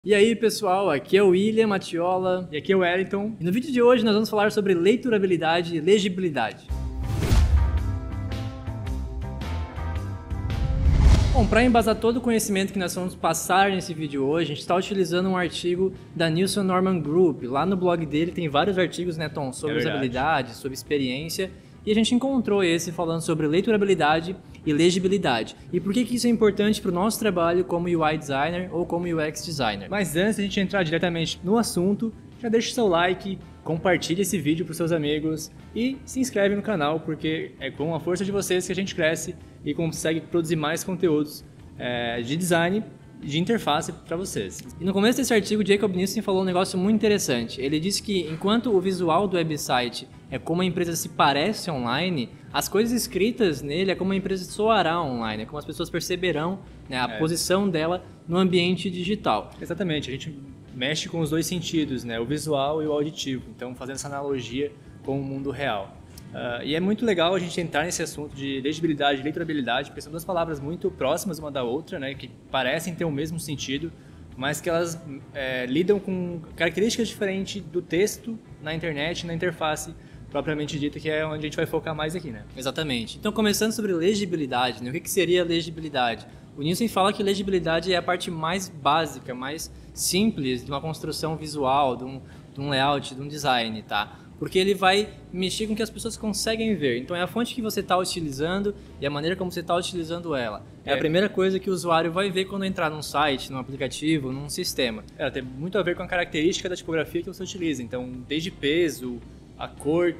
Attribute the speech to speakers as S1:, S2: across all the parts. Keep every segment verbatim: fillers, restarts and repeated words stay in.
S1: E aí pessoal, aqui é o William Matiola
S2: e aqui é o Wellington.
S1: E no vídeo de hoje nós vamos falar sobre leiturabilidade e legibilidade. Bom, para embasar todo o conhecimento que nós vamos passar nesse vídeo hoje, a gente está utilizando um artigo da Nielsen Norman Group. Lá no blog dele tem vários artigos, né, Tom, sobre
S2: é
S1: usabilidade, sobre experiência. E a gente encontrou esse falando sobre leiturabilidade e legibilidade. E por que que isso é importante para o nosso trabalho como U I designer ou como U X designer?
S2: Mas antes de a gente entrar diretamente no assunto, já deixa o seu like, compartilhe esse vídeo para os seus amigos e se inscreve no canal, porque é com a força de vocês que a gente cresce e consegue produzir mais conteúdos é, de design de interface para vocês.
S1: E no começo desse artigo, Jacob Nielsen falou um negócio muito interessante. Ele disse que enquanto o visual do website é como a empresa se parece online, as coisas escritas nele é como a empresa soará online, é como as pessoas perceberão, né, a é. posição dela no ambiente digital.
S2: Exatamente, a gente mexe com os dois sentidos, né, o visual e o auditivo, então fazendo essa analogia com o mundo real. Uh, e é muito legal a gente entrar nesse assunto de legibilidade e leiturabilidade, porque são duas palavras muito próximas uma da outra, né, que parecem ter o mesmo sentido, mas que elas é, lidam com características diferentes do texto na internet, na interface propriamente dita, que é onde a gente vai focar mais aqui, né?
S1: Exatamente. Então, começando sobre legibilidade, né, o que, que seria legibilidade? O Nielsen fala que legibilidade é a parte mais básica, mais simples de uma construção visual, de um, de um layout, de um design, tá? Porque ele vai mexer com o que as pessoas conseguem ver. Então é a fonte que você está utilizando e a maneira como você está utilizando ela. É, é a primeira coisa que o usuário vai ver quando entrar num site, num aplicativo, num sistema.
S2: Ela tem muito a ver com a característica da tipografia que você utiliza. Então, desde peso, a cor,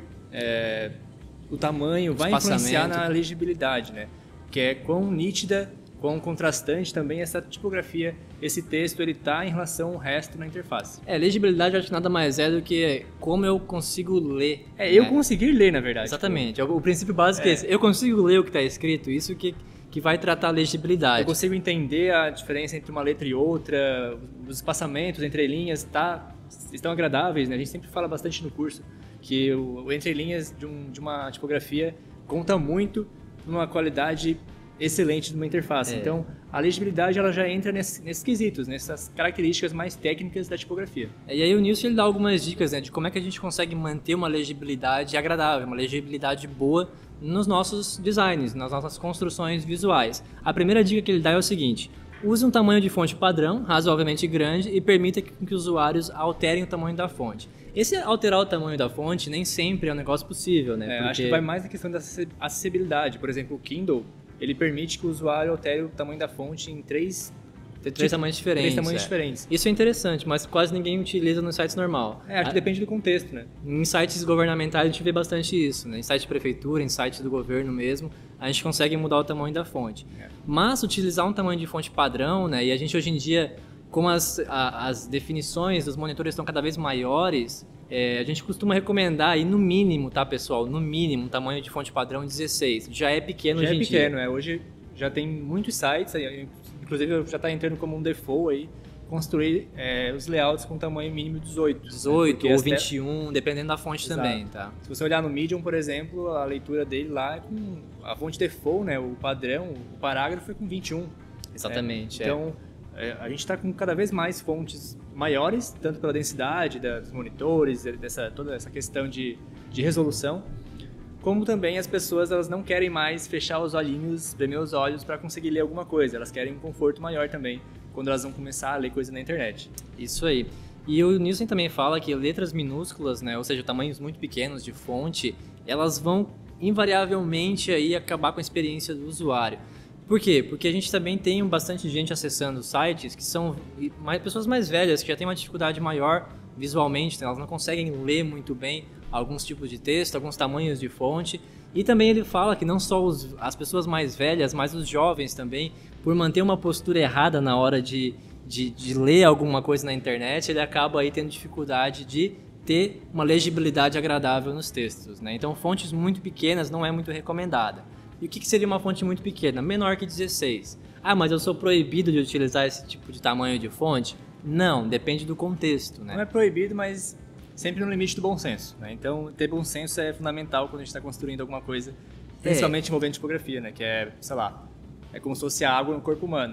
S2: é, o tamanho, vai influenciar na legibilidade, né? Que é quão nítida, quão contrastante também essa tipografia, esse texto, ele está em relação ao resto na interface.
S1: É, legibilidade eu acho que nada mais é do que como eu consigo ler.
S2: É,
S1: né?
S2: eu conseguir ler, na verdade.
S1: Exatamente. Tipo... O princípio básico é. é esse. Eu consigo ler o que está escrito, isso que, que vai tratar a legibilidade.
S2: Eu consigo entender a diferença entre uma letra e outra, os espaçamentos entre linhas tá, estão agradáveis, né? A gente sempre fala bastante no curso que o, o entre linhas de, um, de uma tipografia conta muito numa qualidade excelente de uma interface. É. Então, a legibilidade ela já entra nesse, nesses quesitos, nessas características mais técnicas da tipografia.
S1: É, e aí o Nielsen ele dá algumas dicas, né, de como é que a gente consegue manter uma legibilidade agradável, uma legibilidade boa nos nossos designs, nas nossas construções visuais. A primeira dica que ele dá é o seguinte: use um tamanho de fonte padrão, razoavelmente grande, e permita que, que os usuários alterem o tamanho da fonte. Esse alterar o tamanho da fonte nem sempre é um negócio possível, né?
S2: É,
S1: Porque...
S2: Acho que vai mais na questão da acessibilidade. Por exemplo, o Kindle, ele permite que o usuário altere o tamanho da fonte em três,
S1: três tipo, tamanhos diferentes.
S2: Três tamanhos
S1: é.
S2: diferentes.
S1: Isso é interessante, mas quase ninguém utiliza nos sites normal.
S2: É, acho que depende do contexto, né?
S1: Em sites governamentais a gente vê bastante isso, né? Em sites de prefeitura, em sites do governo mesmo, a gente consegue mudar o tamanho da fonte. É. Mas utilizar um tamanho de fonte padrão, né? E a gente hoje em dia, como as, a, as definições dos monitores estão cada vez maiores, é, a gente costuma recomendar aí no mínimo, tá, pessoal? No mínimo, um tamanho de fonte padrão dezesseis. Já é pequeno
S2: já
S1: hoje
S2: é
S1: em
S2: pequeno,
S1: dia.
S2: É. Hoje já tem muitos sites, inclusive já está entrando como um default aí, construir é, os layouts com tamanho mínimo dezoito.
S1: dezoito né? ou vinte e um, te... dependendo da fonte Exato. Também, tá?
S2: Se você olhar no Medium, por exemplo, a leitura dele lá é com a fonte default, né? O padrão, o parágrafo é com vinte e um.
S1: Exatamente.
S2: É. Então, é, a gente está com cada vez mais fontes maiores, tanto pela densidade dos monitores, dessa, toda essa questão de, de resolução, como também as pessoas elas não querem mais fechar os olhinhos, espremer os olhos para conseguir ler alguma coisa. Elas querem um conforto maior também quando elas vão começar a ler coisa na internet.
S1: Isso aí. E o Nielsen também fala que letras minúsculas, né, ou seja, tamanhos muito pequenos de fonte, elas vão invariavelmente aí acabar com a experiência do usuário. Por quê? Porque a gente também tem bastante gente acessando sites que são mais, pessoas mais velhas, que já têm uma dificuldade maior visualmente, né? Elas não conseguem ler muito bem alguns tipos de texto, alguns tamanhos de fonte. E também ele fala que não só os, as pessoas mais velhas, mas os jovens também, por manter uma postura errada na hora de, de, de ler alguma coisa na internet, ele acaba aí tendo dificuldade de ter uma legibilidade agradável nos textos, né? Então, fontes muito pequenas não é muito recomendada. E o que seria uma fonte muito pequena? Menor que dezesseis. Ah, mas eu sou proibido de utilizar esse tipo de tamanho de fonte? Não, depende do contexto, né?
S2: Não é proibido, mas sempre no limite do bom senso, né? Então, ter bom senso é fundamental quando a gente está construindo alguma coisa, principalmente é. envolvendo tipografia, né? Que é, sei lá, é como se fosse água no corpo humano.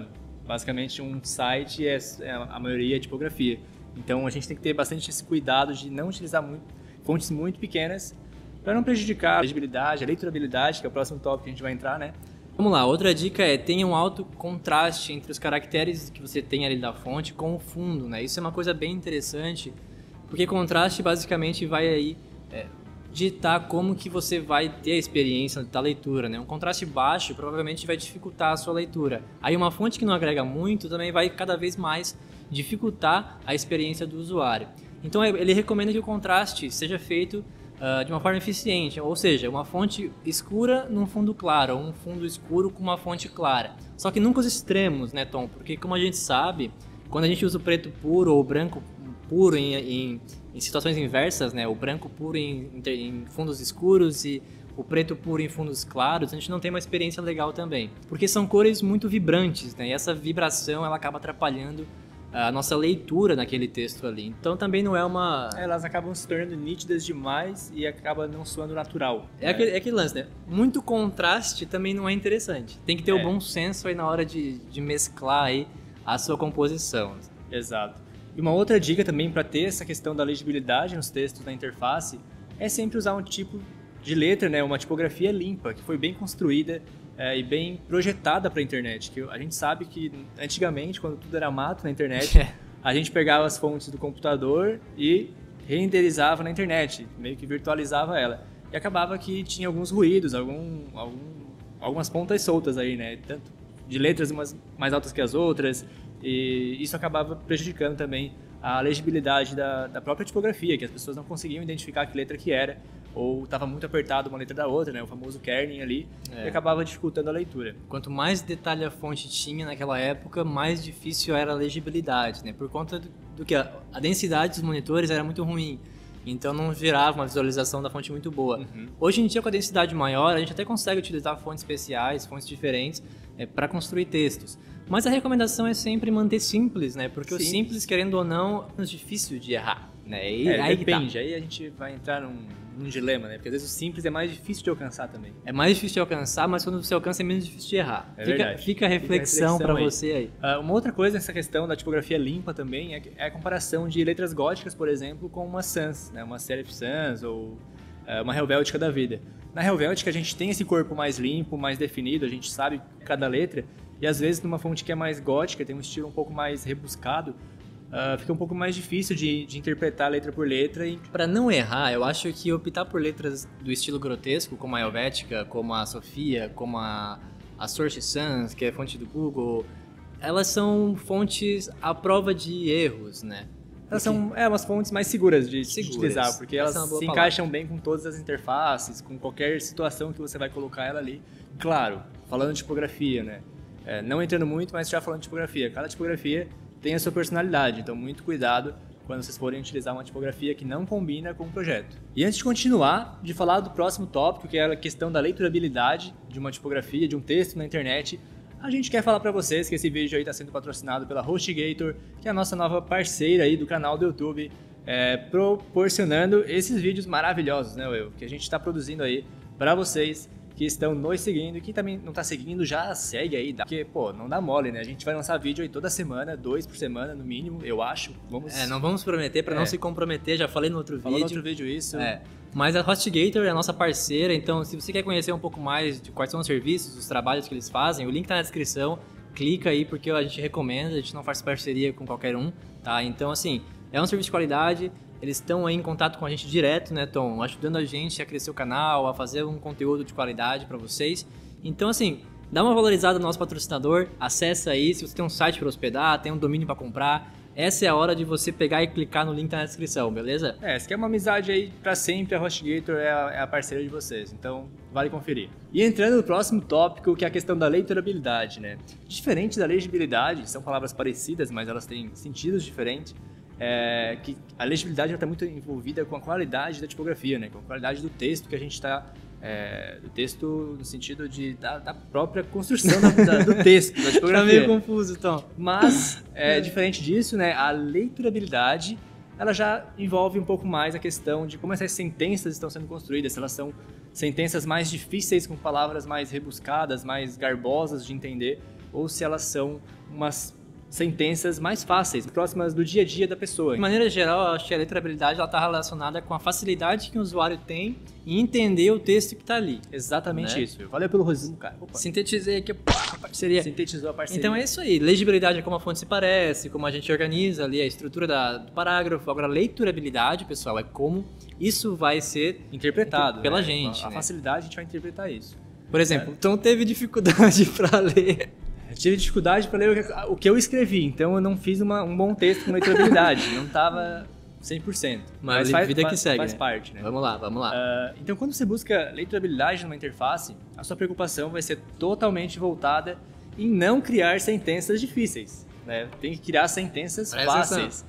S2: Basicamente, um site, é, é a maioria é tipografia. Então, a gente tem que ter bastante esse cuidado de não utilizar muito, fontes muito pequenas para não prejudicar a legibilidade, a leiturabilidade, que é o próximo tópico que a gente vai entrar, né?
S1: Vamos lá, outra dica é tenha um alto contraste entre os caracteres que você tem ali da fonte com o fundo, né? Isso é uma coisa bem interessante, porque contraste basicamente vai aí é, ditar como que você vai ter a experiência da leitura, né? Um contraste baixo provavelmente vai dificultar a sua leitura. Aí uma fonte que não agrega muito também vai cada vez mais dificultar a experiência do usuário. Então ele recomenda que o contraste seja feito Uh, de uma forma eficiente, ou seja, uma fonte escura num fundo claro, ou um fundo escuro com uma fonte clara. Só que nunca os extremos, né, Tom? Porque como a gente sabe, quando a gente usa o preto puro ou o branco puro em, em, em situações inversas, né, o branco puro em, em fundos escuros e o preto puro em fundos claros, a gente não tem uma experiência legal também. Porque são cores muito vibrantes, né, e essa vibração ela acaba atrapalhando a nossa leitura naquele texto ali. Então também não é uma...
S2: Elas acabam se tornando nítidas demais e acaba não soando natural.
S1: É,
S2: né?
S1: aquele, é aquele lance, né? Muito contraste também não é interessante. Tem que ter
S2: É.
S1: o bom senso aí na hora de, de mesclar aí a sua composição.
S2: Exato. E uma outra dica também para ter essa questão da legibilidade nos textos da interface é sempre usar um tipo de letra, né? Uma tipografia limpa, que foi bem construída É, e bem projetada para a internet, que a gente sabe que antigamente, quando tudo era mato na internet, a gente pegava as fontes do computador e renderizava na internet, meio que virtualizava ela. E acabava que tinha alguns ruídos, algum, algum, algumas pontas soltas aí, né? Tanto de letras umas mais altas que as outras, e isso acabava prejudicando também a legibilidade da, da própria tipografia, que as pessoas não conseguiam identificar que letra que era, ou estava muito apertado uma letra da outra, né? O famoso kerning ali, é. E acabava dificultando a leitura.
S1: Quanto mais detalhe a fonte tinha naquela época, mais difícil era a legibilidade, né? Por conta do, do que a, a densidade dos monitores era muito ruim, então não gerava uma visualização da fonte muito boa. Uhum. Hoje em dia, com a densidade maior, a gente até consegue utilizar fontes especiais, fontes diferentes, é, para construir textos. Mas a recomendação é sempre manter simples, né? Porque Sim. o simples, querendo ou não, é mais difícil de errar, né? E
S2: é,
S1: aí
S2: depende,
S1: tá.
S2: aí a gente vai entrar num, num dilema, né? Porque às vezes o simples é mais difícil de alcançar também.
S1: É mais difícil de alcançar, mas quando você alcança é menos difícil de errar.
S2: É
S1: fica,
S2: verdade.
S1: Fica a reflexão para você aí.
S2: Uh, uma outra coisa nessa questão da tipografia limpa também é, é a comparação de letras góticas, por exemplo, com uma sans, né? Uma serif sans ou uh, uma helvética da vida. Na helvética a gente tem esse corpo mais limpo, mais definido, a gente sabe cada letra, e às vezes numa fonte que é mais gótica, tem um estilo um pouco mais rebuscado, uh, fica um pouco mais difícil de, de interpretar letra por letra. E
S1: para não errar, eu acho que optar por letras do estilo grotesco, como a Helvética, como a Sofia, como a, a Source Sans, que é fonte do Google, elas são fontes à prova de erros, né?
S2: Elas são é, umas fontes mais seguras de,
S1: seguras.
S2: de utilizar, porque
S1: Essa
S2: elas
S1: é
S2: se
S1: palavra.
S2: encaixam bem com todas as interfaces, com qualquer situação que você vai colocar ela ali. Claro, falando de tipografia, né? É, não entrando muito, mas já falando de tipografia. Cada tipografia tem a sua personalidade, então muito cuidado quando vocês forem utilizar uma tipografia que não combina com o projeto. E antes de continuar, de falar do próximo tópico, que é a questão da leiturabilidade de uma tipografia, de um texto na internet, a gente quer falar para vocês que esse vídeo aí está sendo patrocinado pela HostGator, que é a nossa nova parceira aí do canal do YouTube, é, proporcionando esses vídeos maravilhosos, né, Will? Que a gente está produzindo aí para vocês que estão nos seguindo, e quem também não está seguindo já segue aí, porque, pô, não dá mole, né? A gente vai lançar vídeo aí toda semana, dois por semana no mínimo, eu acho. Vamos...
S1: É, não vamos prometer para é. não se comprometer, já falei no outro
S2: Falou
S1: vídeo.
S2: no outro vídeo isso.
S1: É. Mas a HostGator é a nossa parceira, então se você quer conhecer um pouco mais de quais são os serviços, os trabalhos que eles fazem, o link tá na descrição, clica aí porque a gente recomenda, a gente não faz parceria com qualquer um, tá? Então, assim, é um serviço de qualidade, eles estão aí em contato com a gente direto, né, Tom? Ajudando a gente a crescer o canal, a fazer um conteúdo de qualidade para vocês. Então, assim, dá uma valorizada no nosso patrocinador, acessa aí, se você tem um site para hospedar, tem um domínio para comprar, essa é a hora de você pegar e clicar no link que tá na descrição, beleza?
S2: É, se quer uma amizade aí pra sempre, a HostGator é a, é a parceira de vocês, então vale conferir. E entrando no próximo tópico, que é a questão da leiturabilidade, né? Diferente da legibilidade, são palavras parecidas, mas elas têm sentidos diferentes. É, que a legibilidade está muito envolvida com a qualidade da tipografia, né? Com a qualidade do texto que a gente está... É, do texto no sentido de, da, da própria construção da, da, do texto, da tipografia.
S1: Tá meio confuso, então.
S2: Mas, é, diferente disso, né? A leiturabilidade, ela já envolve um pouco mais a questão de como essas sentenças estão sendo construídas, se elas são sentenças mais difíceis, com palavras mais rebuscadas, mais garbosas de entender. ou se elas são umas sentenças mais fáceis, próximas do dia a dia da pessoa.
S1: De maneira geral, eu acho que a letrabilidade está relacionada com a facilidade que o usuário tem em entender o texto que está ali.
S2: Exatamente, né? Isso. Valeu pelo resumo, cara. Opa.
S1: Sintetizei aqui a parceria.
S2: Sintetizou a parceria.
S1: Então é isso aí. Legibilidade é como a fonte se parece, como a gente organiza ali a estrutura da, do parágrafo. Agora, leiturabilidade, pessoal, é como isso vai ser interpretado pela
S2: né?
S1: gente.
S2: A, a
S1: né?
S2: facilidade, a gente vai interpretar isso.
S1: Por exemplo, é. Então teve dificuldade para ler...
S2: Eu tive dificuldade para ler o que eu escrevi, então eu não fiz uma, um bom texto com leiturabilidade, não estava cem por cento.
S1: Mas, mas faz, vida que
S2: faz,
S1: segue,
S2: faz
S1: né?
S2: parte, né?
S1: Vamos lá, vamos lá.
S2: Uh, então, quando você busca leiturabilidade numa interface, a sua preocupação vai ser totalmente voltada em não criar sentenças difíceis, né? Tem que criar sentenças
S1: Presta
S2: fáceis,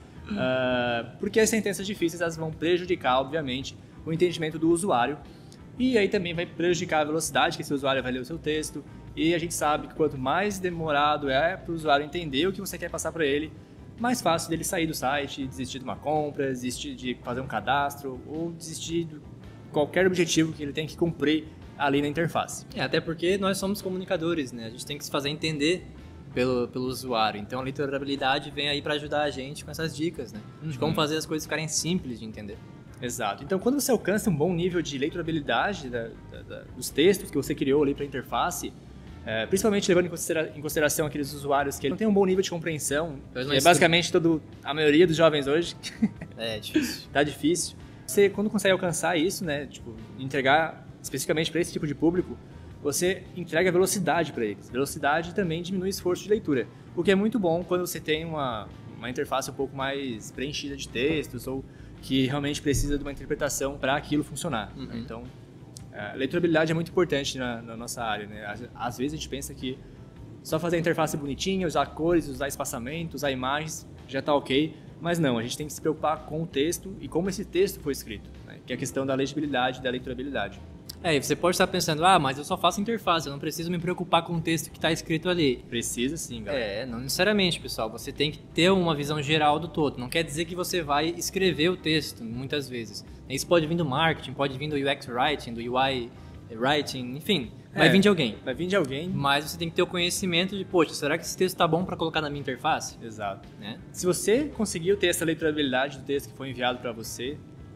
S2: uh, porque as sentenças difíceis elas vão prejudicar, obviamente, o entendimento do usuário e aí também vai prejudicar a velocidade que esse usuário vai ler o seu texto. E a gente sabe que quanto mais demorado é para o usuário entender o que você quer passar para ele, mais fácil dele sair do site, desistir de uma compra, desistir de fazer um cadastro ou desistir de qualquer objetivo que ele tem que cumprir ali na interface.
S1: É, até porque nós somos comunicadores, né? A gente tem que se fazer entender pelo, pelo usuário. Então a leiturabilidade vem aí para ajudar a gente com essas dicas, né? De como fazer as coisas ficarem simples de entender.
S2: Exato. Então, quando você alcança um bom nível de leiturabilidade da, da, da, dos textos que você criou ali para a interface, é, principalmente levando em, considera em consideração aqueles usuários que não têm um bom nível de compreensão, que é basicamente todo, a maioria dos jovens hoje.
S1: É difícil.
S2: Tá difícil. Você, quando consegue alcançar isso, né, tipo, entregar especificamente para esse tipo de público, você entrega velocidade para eles. Velocidade também diminui o esforço de leitura, o que é muito bom quando você tem uma, uma interface um pouco mais preenchida de textos ou que realmente precisa de uma interpretação para aquilo funcionar. Uhum. Né? Então, a leiturabilidade é muito importante na, na nossa área. Né? Às, às vezes a gente pensa que só fazer a interface bonitinha, usar cores, usar espaçamento, usar imagens, já está ok. Mas não, a gente tem que se preocupar com o texto e como esse texto foi escrito, né? Que é a questão da legibilidade e da leiturabilidade.
S1: É, e você pode estar pensando, ah, mas eu só faço interface, eu não preciso me preocupar com o texto que está escrito ali.
S2: Precisa sim, galera.
S1: É, não necessariamente, pessoal. Você tem que ter uma visão geral do todo. Não quer dizer que você vai escrever o texto, muitas vezes. Isso pode vir do marketing, pode vir do U X Writing, do U I Writing, enfim. Vai
S2: é,
S1: vir de alguém.
S2: Vai vir de alguém.
S1: Mas você tem que ter o conhecimento de, poxa, será que esse texto está bom para colocar na minha interface?
S2: Exato.
S1: Né?
S2: Se você conseguiu ter essa leiturabilidade do texto que foi enviado para você,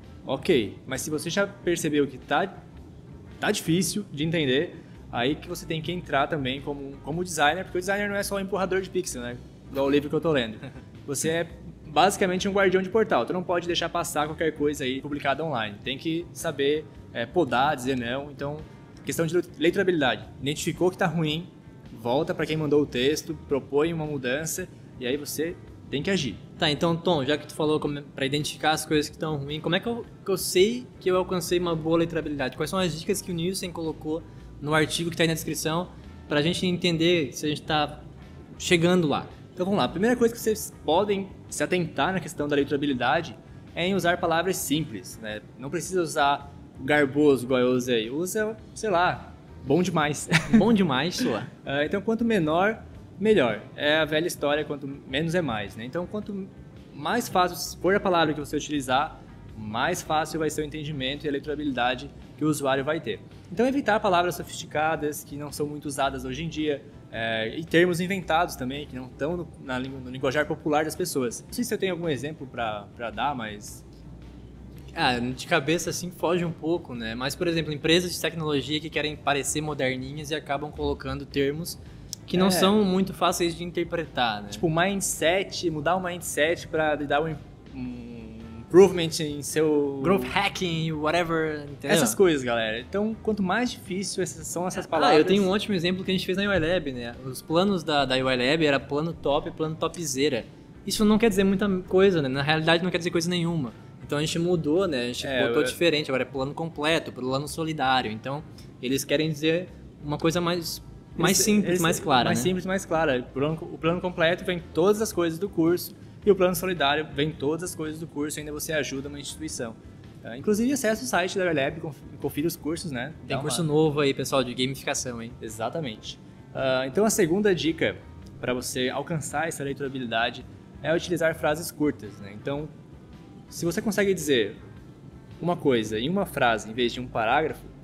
S2: ok. Mas se você já percebeu que está tá difícil de entender, aí que você tem que entrar também como, como designer, porque o designer não é só um empurrador de pixel, né? Igual o livro que eu tô lendo. Você é basicamente um guardião de portal. Tu não pode deixar passar qualquer coisa aí publicada online. Tem que saber é, podar, dizer não. Então, questão de leiturabilidade. Identificou que tá ruim, volta para quem mandou o texto, propõe uma mudança e aí você tem que agir.
S1: Tá, então, Tom, já que tu falou para identificar as coisas que estão ruins, como é que eu, que eu sei que eu alcancei uma boa leiturabilidade? Quais são as dicas que o Nielsen colocou no artigo que está aí na descrição para a gente entender se a gente está chegando lá?
S2: Então vamos lá, a primeira coisa que vocês podem se atentar na questão da leiturabilidade é em usar palavras simples, né? Não precisa usar garboso igual eu usei, usa, sei lá, bom demais.
S1: Bom demais, sua.
S2: uh, então quanto menor, melhor. É a velha história, quanto menos é mais, né? Então quanto mais fácil for a palavra que você utilizar, mais fácil vai ser o entendimento e a leiturabilidade que o usuário vai ter. Então evitar palavras sofisticadas que não são muito usadas hoje em dia, é, e termos inventados também, que não estão no, na, no linguajar popular das pessoas. Não sei se eu tenho algum exemplo para dar, mas...
S1: Ah, de cabeça assim foge um pouco, né? Mas, por exemplo, empresas de tecnologia que querem parecer moderninhas e acabam colocando termos que não é. são muito fáceis de interpretar, né?
S2: Tipo, mindset, mudar o mindset para dar um, um improvement em seu...
S1: Growth hacking, whatever, entendeu?
S2: Essas coisas, galera. Então, quanto mais difícil essas, são essas palavras...
S1: Ah, eu tenho um ótimo exemplo que a gente fez na U I Lab, né? Os planos da, da U I Lab era plano top e plano topzera. Isso não quer dizer muita coisa, né? Na realidade, não quer dizer coisa nenhuma. Então, a gente mudou, né? A gente é, botou eu... diferente. Agora é plano completo, plano solidário. Então, eles querem dizer uma coisa mais... Mais
S2: eles,
S1: simples,
S2: eles,
S1: mais clara,
S2: Mais
S1: né?
S2: simples, mais clara. O plano, o plano completo vem todas as coisas do curso e o plano solidário vem todas as coisas do curso e ainda você ajuda uma instituição. Uh, inclusive, acesse o site da U I Lab, confira os cursos, né?
S1: Tem Dá curso uma... novo aí, pessoal, de gamificação, hein?
S2: Exatamente. Uh, então, a segunda dica para você alcançar essa leiturabilidade é utilizar frases curtas, né? Então, se você consegue dizer uma coisa em uma frase em vez de um parágrafo,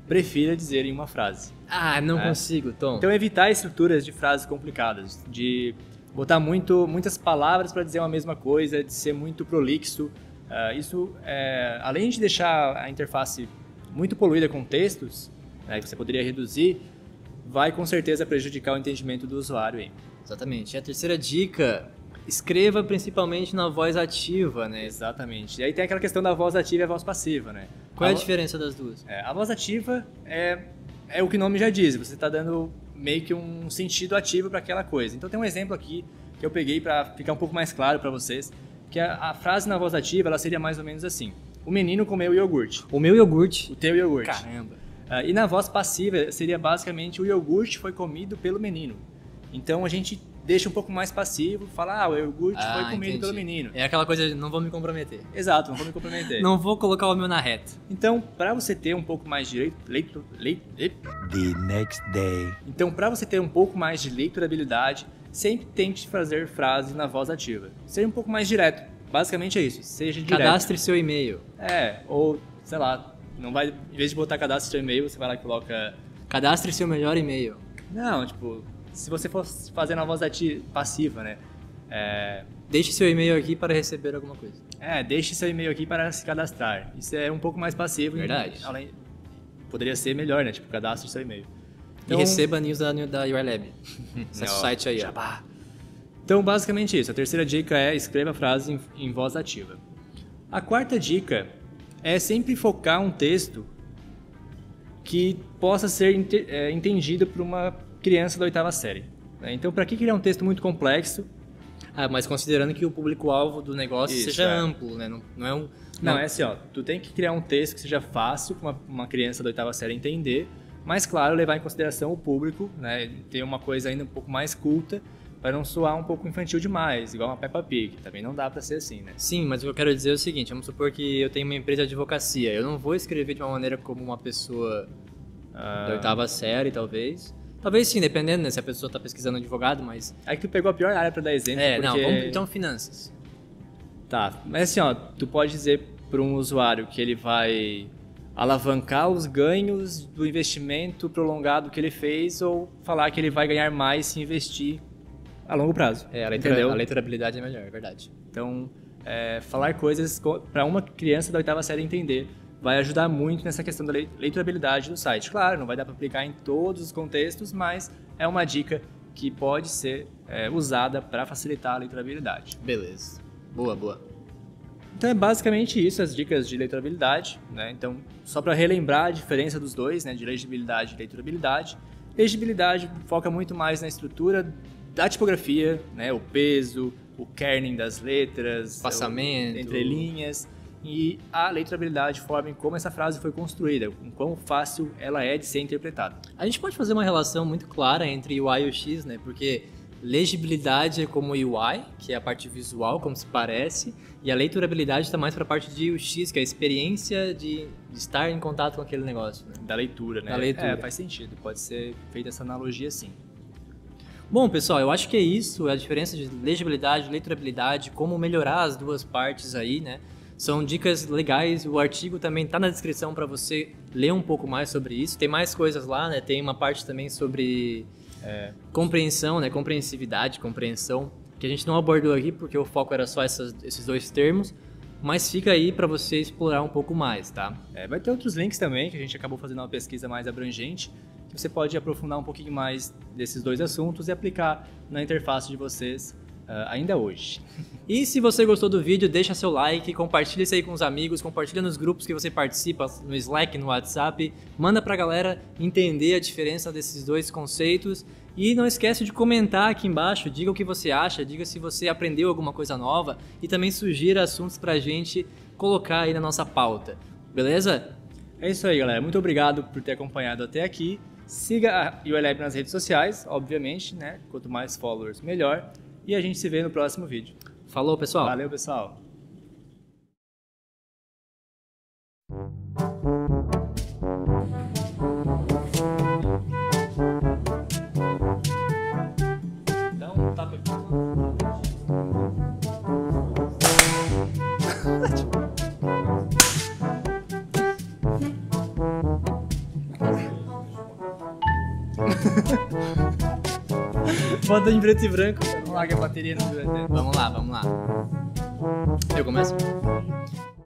S2: prefira dizer em uma frase.
S1: Ah, não
S2: É.
S1: consigo, Tom.
S2: Então evitar estruturas de frases complicadas, de botar muito, muitas palavras para dizer uma mesma coisa, de ser muito prolixo. Uh, isso, é, além de deixar a interface muito poluída com textos, né, que você poderia reduzir, vai com certeza prejudicar o entendimento do usuário. Hein?
S1: Exatamente. E a terceira dica, escreva principalmente na voz ativa, né?
S2: Exatamente. E aí tem aquela questão da voz ativa e a voz passiva, né?
S1: Qual é a
S2: vo-
S1: diferença das duas?
S2: É, a voz ativa é, é o que o nome já diz, você está dando meio que um sentido ativo para aquela coisa. Então tem um exemplo aqui que eu peguei para ficar um pouco mais claro para vocês, que a, a frase na voz ativa ela seria mais ou menos assim: o menino comeu iogurte,
S1: O meu iogurte.
S2: o teu iogurte.
S1: Caramba.
S2: Ah, e na voz passiva seria basicamente: o iogurte foi comido pelo menino. Então a gente deixa um pouco mais passivo, fala: ah, o iogurte
S1: Ah,
S2: foi comido
S1: entendi.
S2: pelo menino.
S1: É aquela coisa de não vou me comprometer.
S2: Exato, não vou me comprometer.
S1: Não vou colocar o meu na reta.
S2: Então, para você ter um pouco mais de leito, leito, leito,
S3: The next day.
S2: Então, para você ter um pouco mais de leiturabilidade, sempre tente fazer frases na voz ativa. Seja um pouco mais direto. Basicamente é isso. Seja direto.
S1: Cadastre seu e-mail.
S2: É, ou, sei lá, não vai, em vez de botar cadastro seu e-mail, você vai lá e coloca...
S1: Cadastre seu melhor e-mail.
S2: Não, tipo, se você for fazer na voz ativa, passiva, né? É,
S1: Deixe seu e-mail aqui para receber alguma coisa.
S2: é, deixe seu e-mail aqui para se cadastrar. Isso é um pouco mais passivo.
S1: Verdade.
S2: E, além, poderia ser melhor, né? Tipo, cadastre seu e-mail.
S1: E receba news da, da U R Lab. Acesse o
S2: Ó,
S1: site aí. ó.
S2: jabá. Então, basicamente isso. A terceira dica é: escreva a frase em, em voz ativa. A quarta dica é sempre focar um texto que possa ser ente- é, entendido por uma criança da oitava série. Né? Então, para que criar um texto muito complexo?
S1: Ah, mas considerando que o público-alvo do negócio
S2: Isso,
S1: seja
S2: é.
S1: amplo, né? Não, não é um...
S2: Não, é assim, ó. Tu tem que criar um texto que seja fácil para uma, uma criança da oitava série entender, mas, claro, levar em consideração o público, né? Ter uma coisa ainda um pouco mais culta, para não soar um pouco infantil demais, igual uma Peppa Pig. Também não dá para ser assim, né?
S1: Sim, mas o que eu quero dizer é o seguinte, vamos supor que eu tenho uma empresa de advocacia, eu não vou escrever de uma maneira como uma pessoa
S2: Ah,
S1: da oitava série, talvez. Talvez sim, dependendo, né, se a pessoa está pesquisando advogado, mas...
S2: É que tu pegou a pior área para dar exemplo.
S1: É, não,
S2: porque...
S1: vamos, então finanças.
S2: Tá, mas assim, ó, tu pode dizer para um usuário que ele vai alavancar os ganhos do investimento prolongado que ele fez, ou falar que ele vai ganhar mais se investir a longo prazo.
S1: É, a, leitura,
S2: Entendeu?
S1: a leiturabilidade é melhor, é verdade.
S2: Então, é, falar coisas para uma criança da oitava série entender vai ajudar muito nessa questão da lei- leiturabilidade do site. Claro, não vai dar para aplicar em todos os contextos, mas é uma dica que pode ser é, usada para facilitar a leiturabilidade.
S1: Beleza. Boa, boa.
S2: Então é basicamente isso, as dicas de leiturabilidade, né? Então, só para relembrar a diferença dos dois, né, de legibilidade e leiturabilidade. Legibilidade foca muito mais na estrutura da tipografia, né, o peso, o kerning das letras,
S1: Passamento.
S2: o, entre linhas, e a leiturabilidade forma em como essa frase foi construída, em quão fácil ela é de ser interpretada.
S1: A gente pode fazer uma relação muito clara entre U I e U X, né? Porque legibilidade é como U I, que é a parte visual, como se parece, e a leiturabilidade está mais para a parte de U X, que é a experiência de, de estar em contato com aquele negócio. Né?
S2: Da leitura, né?
S1: Da leitura.
S2: É, faz sentido, pode ser feita essa analogia sim.
S1: Bom, pessoal, eu acho que é isso, é a diferença de legibilidade e leiturabilidade, como melhorar as duas partes aí, né? São dicas legais, o artigo também tá na descrição para você ler um pouco mais sobre isso. Tem mais coisas lá, né? Tem uma parte também sobre é, compreensão, né? Compreensividade, compreensão, que a gente não abordou aqui porque o foco era só essas, esses dois termos, mas fica aí para você explorar um pouco mais, tá?
S2: É, vai ter outros links também, que a gente acabou fazendo uma pesquisa mais abrangente, que você pode aprofundar um pouquinho mais desses dois assuntos e aplicar na interface de vocês uh, ainda hoje.
S1: E se você gostou do vídeo, deixa seu like, compartilha isso aí com os amigos, compartilha nos grupos que você participa, no Slack, no WhatsApp, manda pra galera entender a diferença desses dois conceitos e não esquece de comentar aqui embaixo, diga o que você acha, diga se você aprendeu alguma coisa nova e também sugira assuntos pra gente colocar aí na nossa pauta, beleza?
S2: É isso aí, galera. Muito obrigado por ter acompanhado até aqui. Siga a U L Lab nas redes sociais, obviamente, né? Quanto mais followers, melhor. E a gente se vê no próximo vídeo.
S1: Falou, pessoal!
S2: Valeu, pessoal!
S1: Dá um tapa aqui.
S2: foto em preto e branco, não larga a bateria no...
S1: Vamos lá, vamos lá. Eu começo?